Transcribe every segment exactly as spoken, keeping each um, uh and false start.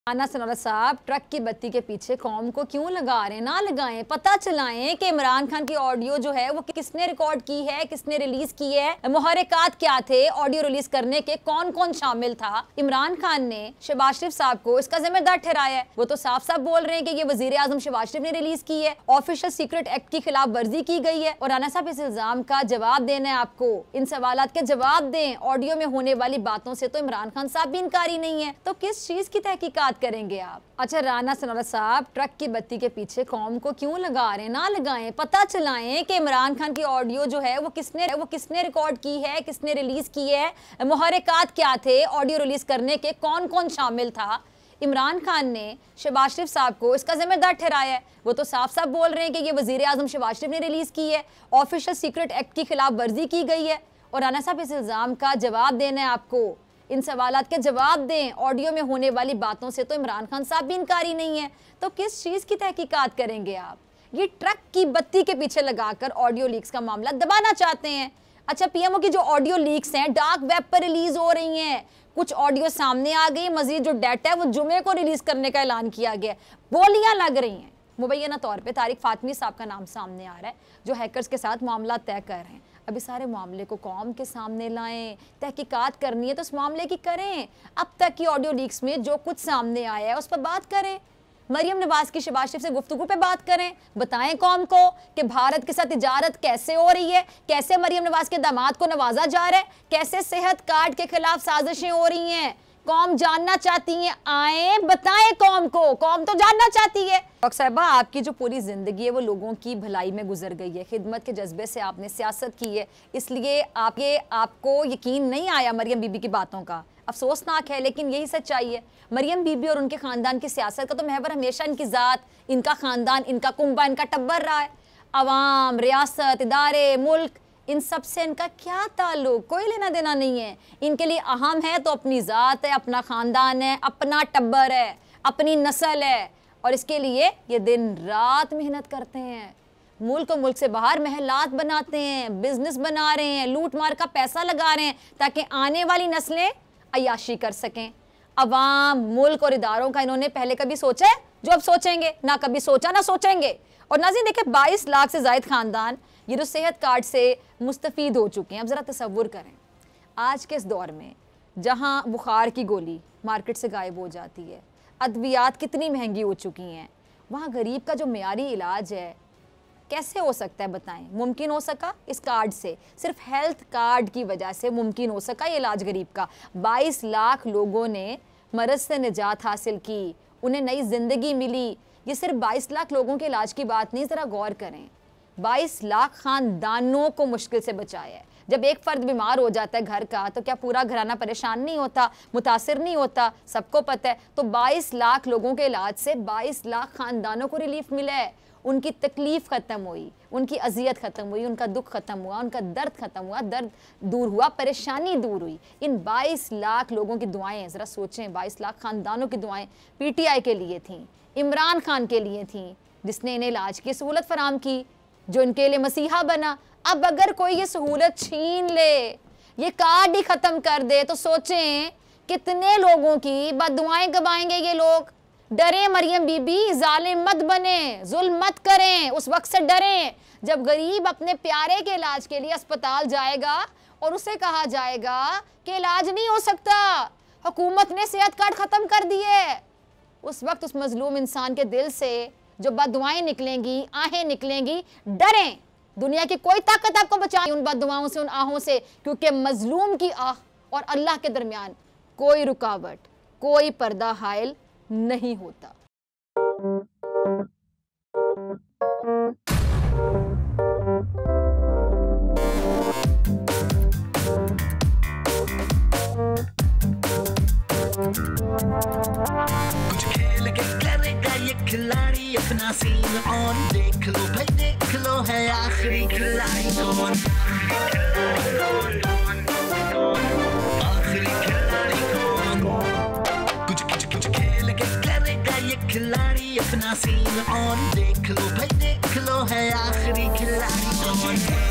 राना सनोरा साहब ट्रक की बत्ती के पीछे कौम को क्यों लगा रहे हैं? ना लगाएं, पता चलाएं कि इमरान खान की ऑडियो जो है वो किसने रिकॉर्ड की है, किसने रिलीज की है, मुहर्रिकात क्या थे, ऑडियो रिलीज करने के कौन कौन शामिल था। इमरान खान ने शहबाज शरीफ साहब को इसका जिम्मेदार ठहराया है। वो तो साफ साफ बोल रहे हैं कि ये वजीर आजम शहबाज शरीफ ने रिलीज की है, ऑफिशियल सीक्रेट एक्ट की खिलाफ वर्जी की गई है। और राना साहब इस इल्जाम का जवाब देना है आपको, इन सवालात के जवाब दें। ऑडियो में होने वाली बातों से तो इमरान खान साहब भी इनकारी नहीं है, तो किस चीज की तहकीकात करेंगे आप? अच्छा, राना सनोरा साहब ट्रक की बत्ती के पीछे कौम को क्यों लगा रहे हैं? ना लगाएं, पता चलाएं कि इमरान खान की ऑडियो जो है वो किसने वो किसने रिकॉर्ड की है, किसने रिलीज की है, मुहर्रिकात क्या थे, ऑडियो रिलीज करने के कौन कौन शामिल था। इमरान खान ने शहबाज शरीफ साहब को इसका जिम्मेदार ठहराया है। वो तो साफ साफ बोल रहे हैं कि ये वजीर आजम शहबाज शरीफ ने रिलीज की है, ऑफिशियल सीक्रेट एक्ट की खिलाफ वर्जी की गई है। और राना साहब इस इल्जाम का जवाब देना है आपको, इन सवालात के जवाब दें। ऑडियो में होने वाली बातों से तो इमरान खान साहब भी इनकारी नहीं है, तो किस चीज़ की तहकीकात करेंगे आप? ये ट्रक की बत्ती के पीछे लगाकर ऑडियो लीक्स का मामला दबाना चाहते हैं। अच्छा, पीएमओ की जो ऑडियो लीक्स हैं डार्क वेब पर रिलीज हो रही हैं, कुछ ऑडियो सामने आ गई, मजीद जो डाटा है वो जुमे को रिलीज करने का ऐलान किया गया। बोलियां लग रही हैं, मुबैना तौर पे तारिक फातमी साहब का नाम सामने आ रहा है जो हैकर्स के साथ मामला तय कर रहे हैं। अभी सारे मामले को कौम के सामने लाएं, तहकीकात करनी है तो उस मामले की करें। अब तक की ऑडियो लीक्स में जो कुछ सामने आया है उस पर बात करें। मरियम नवाज की शहबाज शरीफ से गुफ्तगू पे बात करें, बताएं कौम को कि भारत के साथ तिजारत कैसे हो रही है, कैसे मरियम नवाज के दामाद को नवाजा जा रहा है, कैसे सेहत कार्ड के खिलाफ साजिशें हो रही हैं। कौम जानना चाहती है, आए बताएं कौम को, कौम तो जानना चाहती है। डॉक्टर साहिबा, आपकी जो पूरी जिंदगी है वो लोगों की भलाई में गुजर गई है, खिदमत के जज्बे से आपने सियासत की है, इसलिए आप ये आपको यकीन नहीं आया मरियम बीबी की बातों का। अफसोसनाक है लेकिन यही सच्चाई है। मरियम बीबी और उनके खानदान की सियासत का तो महवर हमेशा इनकी ज़ात, इनका खानदान, इनका कुंबा, इनका टब्बर रहा है। अवाम, रियासत, इदारे, मुल्क, इन सब से इनका क्या ताल्लुक, कोई लेना देना नहीं है। इनके लिए अहम है तो अपनी ज़ात है, अपना ख़ानदान है, अपना टब्बर है, अपनी नस्ल है, और इसके लिए ये दिन रात मेहनत करते हैं। मुल्क और मुल्क से बाहर महलात बनाते हैं, बिजनेस बना रहे हैं, लूट मार का पैसा लगा रहे हैं ताकि आने वाली नस्लें अयाशी कर सकें। अवाम, मुल्क और इदारों का इन्होंने पहले कभी सोचा है जो अब सोचेंगे? ना कभी सोचा ना सोचेंगे। और नाज़रीन देखें, बाईस लाख से ज़ायद ख़ानदान ये जो सेहत कार्ड से मुस्तफ़ीद हो चुके हैं। अब ज़रा तसव्वुर करें, आज के इस दौर में जहाँ बुखार की गोली मार्केट से गायब हो जाती है, अद्वियात कितनी महंगी हो चुकी हैं, वहाँ गरीब का जो मेयारी इलाज है कैसे हो सकता है बताएं? मुमकिन हो सका इस कार्ड से, सिर्फ हेल्थ कार्ड की वजह से मुमकिन हो सका ये इलाज गरीब का। बाईस लाख लोगों ने मरज से निजात हासिल की, उन्हें नई जिंदगी मिली। ये सिर्फ बाईस लाख लोगों के इलाज की बात नहीं, ज़रा गौर करें, बाईस लाख खानदानों को मुश्किल से बचाया है। जब एक फ़र्द बीमार हो जाता है घर का तो क्या पूरा घराना परेशान नहीं होता, मुतासिर नहीं होता? सबको पता है। तो बाईस लाख लोगों के इलाज से बाईस लाख खानदानों को रिलीफ मिला है, उनकी तकलीफ ख़त्म हुई, उनकी अजियत ख़त्म हुई, उनका दुख ख़त्म हुआ, उनका दर्द ख़त्म हुआ, दर्द दूर हुआ, परेशानी दूर हुई। इन बाईस लाख लोगों की दुआएं, ज़रा सोचें, बाईस लाख ख़ानदानों की दुआएं पीटीआई के लिए थीं, इमरान खान के लिए थीं, जिसने इन्हें इलाज की सहूलत फराम की, जो इनके लिए मसीहा बना। अब अगर कोई ये सहूलत छीन ले, ये कार्ड ही ख़त्म कर दे, तो सोचें कितने लोगों की बददुआएं गवाएंगे ये लोग। डरें मरियम बीबी, जालिम मत बने, जुल्म मत करें, उस वक्त से डरें जब गरीब अपने प्यारे के इलाज के लिए अस्पताल जाएगा और उसे कहा जाएगा कि इलाज नहीं हो सकता, हुकूमत ने सेहत कार्ड ख़त्म कर दिए। उस वक्त उस मजलूम इंसान के दिल से जो बददुआएं निकलेंगी, आहें निकलेंगी। डरें, दुनिया की कोई ताकत आपको बचाए उन बददुआओं से, उन आहों से, क्योंकि मजलूम की आह और अल्लाह के दरमियान कोई रुकावट, कोई पर्दा हायल नहीं होता। कुछ खेल के करेगा ये खिलाड़ी अपना सीन ऑन, देख लो भाई देख लो है आखिरी खिलाड़ी कौन, आखिरी खिलाड़ी कौन। कुछ कुछ कुछ खेल के करेगा ये खिलाड़ी अपना सीन ऑन, देख लो भाई देख लो है आखिरी खिलाड़ी कौन।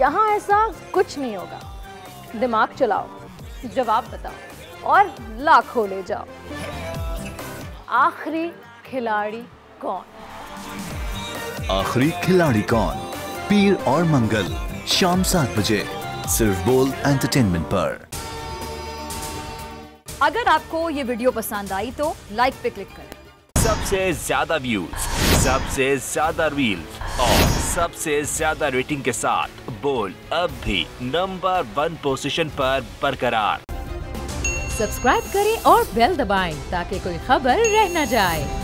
यहाँ ऐसा कुछ नहीं होगा। दिमाग चलाओ, जवाब बताओ और लाखों ले जाओ। आखिरी खिलाड़ी कौन? आखिरी खिलाड़ी कौन? पीर और मंगल शाम सात बजे सिर्फ बोल एंटरटेनमेंट पर। अगर आपको ये वीडियो पसंद आई तो लाइक पे क्लिक करें। सबसे ज्यादा व्यूज, सबसे ज्यादा रील्स और सबसे ज्यादा रेटिंग के साथ बोल अब भी नंबर वन पोजीशन पर बरकरार। सब्सक्राइब करें और बेल दबाएं ताकि कोई खबर रह न जाए।